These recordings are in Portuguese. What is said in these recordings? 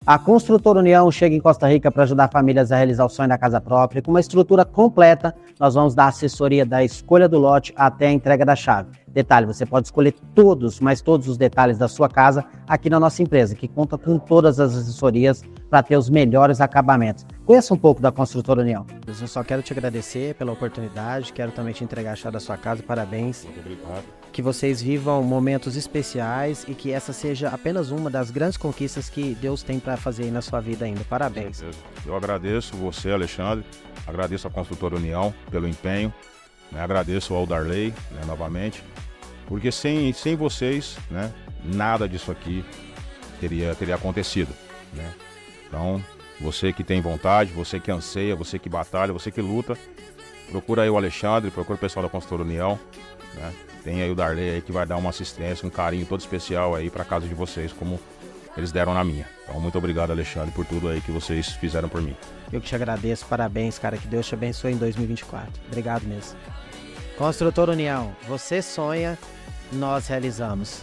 A Construtora União chega em Costa Rica para ajudar famílias a realizar o sonho da casa própria. Com uma estrutura completa, nós vamos dar assessoria da escolha do lote até a entrega da chave. Detalhe, você pode escolher todos, mas todos os detalhes da sua casa aqui na nossa empresa, que conta com todas as assessorias para ter os melhores acabamentos. Conheça um pouco da Construtora União. Eu só quero te agradecer pela oportunidade, quero também te entregar a chave da sua casa, parabéns. Muito obrigado. Que vocês vivam momentos especiais e que essa seja apenas uma das grandes conquistas que Deus tem para fazer aí na sua vida ainda. Parabéns. Eu agradeço você, Alexandre, agradeço a Construtora União pelo empenho, né? Agradeço ao Darley, né, novamente, porque sem vocês, né, nada disso aqui teria acontecido, né? Então, você que tem vontade, você que anseia, você que batalha, você que luta, procura aí o Alexandre, procura o pessoal da Construtora União, né? Tem aí o Darley aí que vai dar uma assistência, um carinho todo especial aí para casa de vocês, como eles deram na minha. Então, muito obrigado, Alexandre, por tudo aí que vocês fizeram por mim. Eu que te agradeço, parabéns, cara, que Deus te abençoe em 2024. Obrigado mesmo. Construtora União, você sonha, nós realizamos.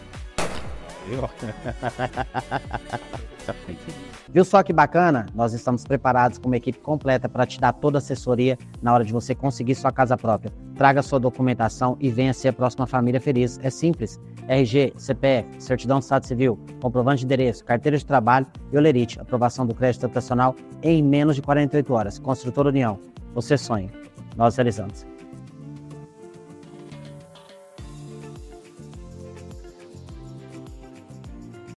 Viu só que bacana? Nós estamos preparados com uma equipe completa para te dar toda a assessoria na hora de você conseguir sua casa própria. Traga sua documentação e venha ser a próxima família feliz. É simples. RG, CPF, certidão de estado civil, comprovante de endereço, carteira de trabalho e olerite. Aprovação do crédito habitacional em menos de 48 horas. Construtora União. Você sonha. Nós realizamos.